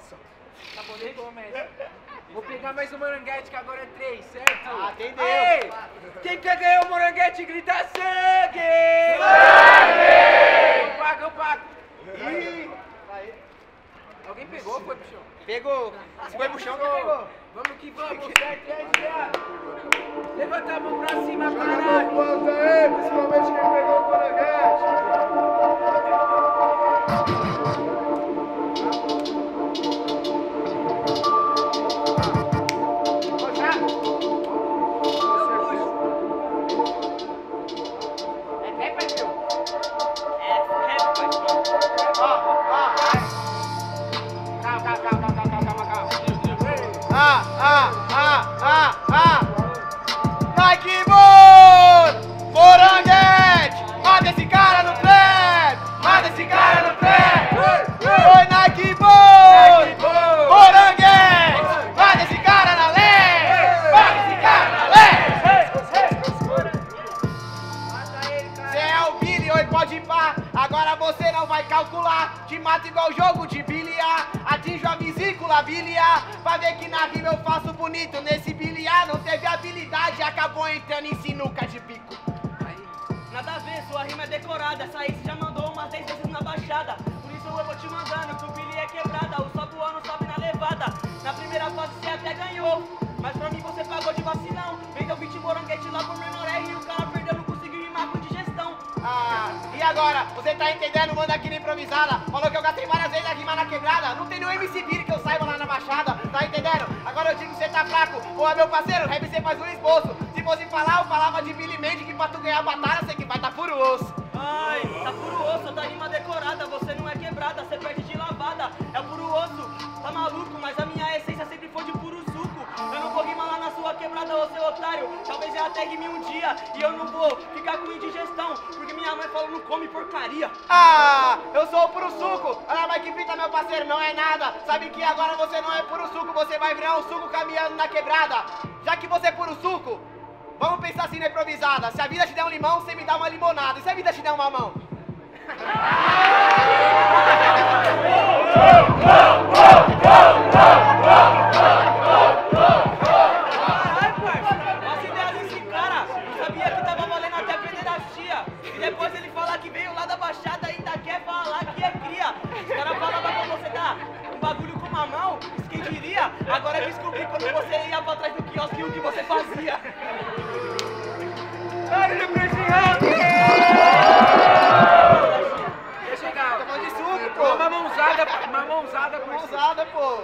Nossa. Tá bom, chegou, mestre. Vou pegar mais um moranguete, que agora é 3, certo? Ah, entendeu. Ei, quem quer ganhar o moranguete, grita sangue! Sangue! Eu pago. Ih! Alguém pegou ou foi pro chão? Pegou. Se foi pro chão, que pegou. Vamos que vamos, certo? E aí, viado? Levanta a mão pra cima, Joga a caralho! ponta aí, principalmente quem pegou o moranguete. Nike Boy! Moranguete! Mata esse cara no trap! Mata esse cara no trap! Oi, Nike Boy! Moranguete! Mata esse cara na lei! Mata esse cara na lei! Cê é o Billy, oi, pode ir pá! Agora você não vai calcular! Te mato igual jogo de bilhar! Atinjo a vesícula biliar! Pra ver que na rima eu faço bonito nesse biliar! Não teve habilidade, acabou entrando em sinuca de bico! Nada a ver, sua rima é decorada. Essa aí você já mandou umas 10 vezes na baixada. Por isso eu vou te mandando que o Billy é quebrada. O sobe voando, sobe na levada. Na primeira fase você até ganhou, mas pra mim você pagou de vacilão. Vendeu 20 moranguete lá por menor R e o cara perdeu, não conseguiu rimar com digestão. Ah, e agora? Você tá entendendo? Manda aqui na improvisada. Falou que eu gastei várias vezes a rima na quebrada. Não tem nenhum MC Billy que eu saiba lá na baixada. Tá entendendo? Agora eu digo que você tá fraco. Ô, meu parceiro, rap você faz um esboço. Se fosse falar, eu falava de Billy Mandy, que pra tu ganhar a batalha, você que vai tá puro osso. Ai, tá puro osso, tá rima decorada. Você não é quebrada, você perde de lavada. É puro osso, tá maluco, mas a minha essência sempre foi de puro suco. Eu não vou rimar lá na sua quebrada, ô seu otário. Talvez eu até rime um dia e eu não vou ficar com indigestão, porque minha mãe falou não come porcaria. Ah, eu sou o puro suco. Ah, mas que fita, meu parceiro, não é nada. Sabe que agora você não é puro suco, você vai virar um suco caminhando na quebrada. Já que você é puro suco, vamos pensar assim na improvisada. Se a vida te der um limão, você me dá uma limonada. E se a vida te der um mamão? Caralho, parça, as ideias desse cara. Não sabia que tava valendo até pederastia. E depois ele falar que veio lá da Baixada e ainda quer falar que é cria. Os caras falavam pra você dar um bagulho com mamão, isso quem diria? Agora eu descobri quando você ia pra trás do quiosque o que você fazia. Barulho pra esse rap! Deixa eu chegar. Tá falando de suco, pô. Ô, mamãozada, mamãozada, Mãozada, pô.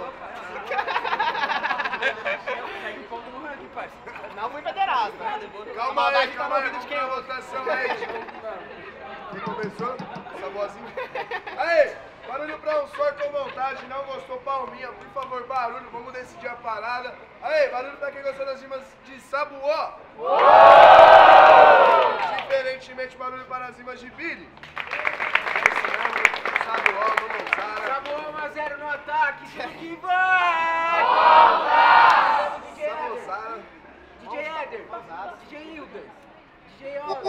Segue o ponto no ranking, parça. Não fui federado. Calma aí, tá no calma aí. ouvido de quem A eu vou. votação aí. Quem começou? Essa vozinha. Aí, barulho pra um só com vontade. Não gostou, palminha. Por favor, barulho. Vamos decidir a parada. Aí, barulho pra quem gostou das rimas de Sabuó. Diferentemente, barulho para as rimas de Billy. Sabuó, Mamãozada. Samuel 1-0 no ataque, tudo que vai! DJ Eder, Mamãozada. DJ Eder, DJ Hilder, DJ Older.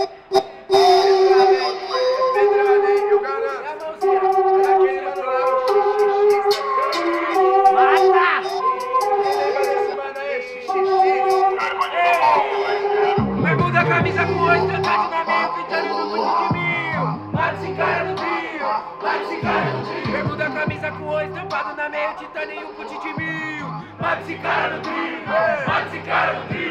Pedrada, hein? Eu E a garanto. mãozinha? Aquele mano lá, o xixi. Mata! Quem lembra desse mano aí? Xixi. Bermuda, camisa com 8, trancado na meia, fitando no muito de mil. Mata esse cara no trio, mata esse cara no trio. Bermuda, camisa com 8, tampado na meia, titânio e um put de mil. Mata esse cara no trio, mata esse cara no trio.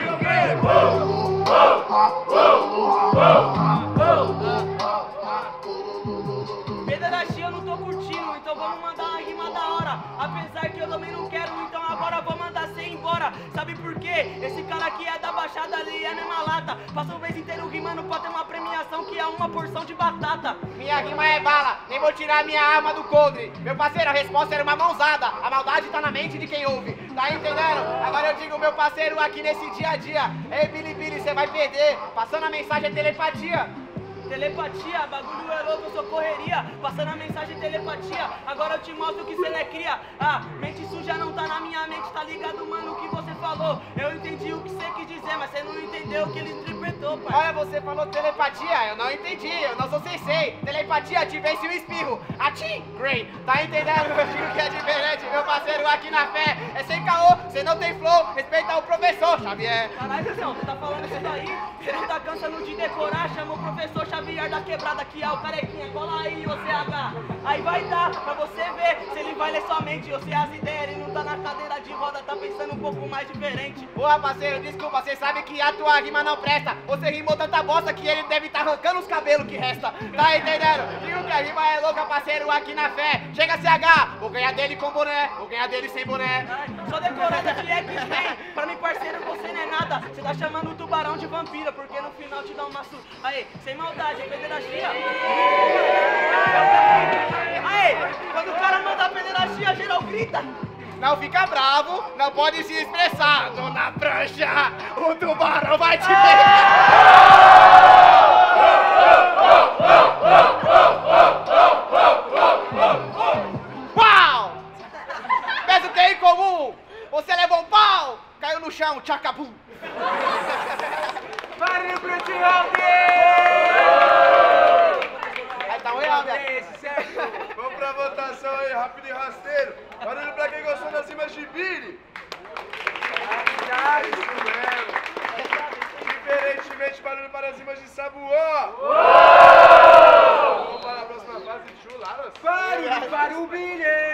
Pederastia eu não tô curtindo, então vamos mandar uma rima da hora. Apesar que eu também não quero, então agora eu vou mandar você embora. Sabe por quê? Esse cara aqui é da Baixada ali, é a mesma lata. Passa o mês inteiro rimando pra ter uma premiação que é uma porção de batata. Minha rima é bala, nem vou tirar minha arma do coldre. Meu parceiro, a resposta era uma mãozada. A maldade tá na mente de quem ouve. Tá entendendo? Agora eu digo, meu parceiro, aqui nesse dia a dia. Ei, Billy, você vai perder. Passando a mensagem é telepatia. Telepatia, bagulho é louco, eu sou correria. Passando a mensagem telepatia, agora eu te mostro que cê não é cria. Ah, mente suja não tá na minha mente, tá ligado, mano, o que você falou. Eu entendi o que você quis dizer, mas você não entendeu o que ele interpretou, pai. Olha, você falou telepatia, eu não entendi, eu não sou sensei. Telepatia, te vence o espirro. Atim, Grey, tá entendendo? Eu digo que é diferente, parceiro, aqui na fé. É sem caô, você não tem flow, respeita o professor Xavier. Caralho, Zezão, você tá falando isso daí? Você não tá cansando de decorar, chama o professor Xavier da quebrada que é o carequinha. Cola aí, OCH. Aí vai dar pra você ver se ele vai ler sua mente ou se as ideias, ele não tá na cadeira de roda, tá pensando um pouco mais diferente. Boa, parceiro, desculpa, você sabe que a tua rima não presta. Você rimou tanta bosta que ele deve tá arrancando os cabelos que resta. Tá entendendo? Digo que a rima é louca, parceiro, aqui na fé. Chega CH, vou ganhar dele com boné, vou ganhar dele sem boné. Ai, só decorada de X-Men. Pra mim, parceiro, você não é nada. Você tá chamando o tubarão de vampira, porque no final te dá um maço. Aí, sem maldade, é pederastia. Aí, quando o cara manda pederastia, geral grita. Não fica bravo, não pode se expressar. Tô na prancha, o tubarão vai te Pau! Mesmo que é incomum, você levou um pau, caiu no chão, tchacabum. Barulho pro T-Round! Aí tá um real, Esse, certo? Vamos pra votação aí, rápido e rasteiro. Barulho pra quem gostou das rimas de Billy. Isso mesmo. Diferentemente, barulho para as rimas de Sabuó. Vamos para a próxima fase de chularas. Barulho para o Billy!